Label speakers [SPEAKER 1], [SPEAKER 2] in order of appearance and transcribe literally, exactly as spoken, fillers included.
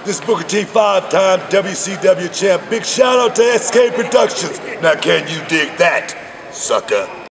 [SPEAKER 1] This is Booker T, five-time W C W champ. Big shout out to S K Productionz. Now can you dig that, sucker?